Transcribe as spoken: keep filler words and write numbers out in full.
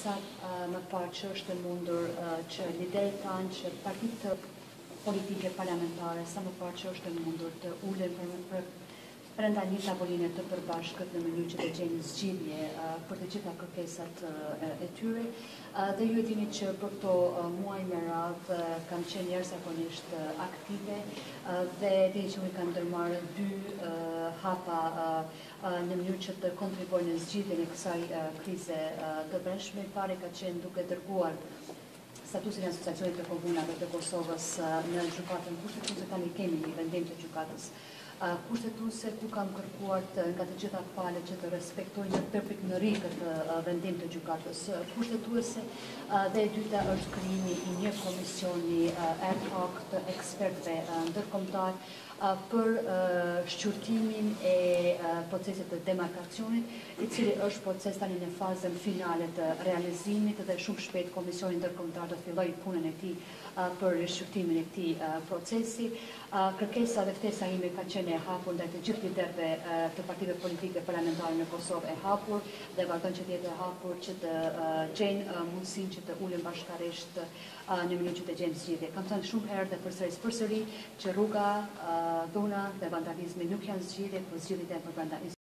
sa më parë që është mundur që liderët tanë, që partitë politike parlamentare, sa më parë që është mundur të ulen për brenda një tavoline të përbashkët në mënyrë që të gjejnë zgjidhje për të gjitha kërkesat e tyre. Dhe ju e dini që për këto muaj me radhë kanë qenë jashtëzakonisht aktive dhe dini që u kanë ndërmarrë dy hapa në mënyrë që të kontribuojnë në zgjidhjen e kësaj krize të brendshme. Pari ka qenë duke dërguar statusin e asociacionit të komunave të Kosovës në gjykatën kushtetuese. Tani kemi një vendim të gjykatës kushtetuese ku kam kërkuar nga të gjitha palët që të respektojnë në përpiknëri këtë vendim të gjykatës kushtetuese. Dhe e dyta është krijimi i një komisioni ad hoc të ekspertëve ndërkombëtar për shqyrtimin e procesit të demarkacionit, i cili është proces tani në fazën finale të realizimit dhe shumë shpejt Komisioni Ndërkombëtar do të fillojë punën e tij për shqyrtimin e këtij procesi. Kërkesa dhe ftesa ime ka qenë e hapur ndaj të gjithë liderëve të partive politike parlamentare në Kosovë, e hapur dhe vazhdon që të jetë e hapur që të gjejnë mundësinë që të ulen bashkërisht në mënyrë që të gjejnë zgjidhje. Kam thënë shumë herë dhe përsëris përsëri që rruga, dhuna dhe vandalizmi nuk janë zgjidhje, por zgjidhjet janë për brenda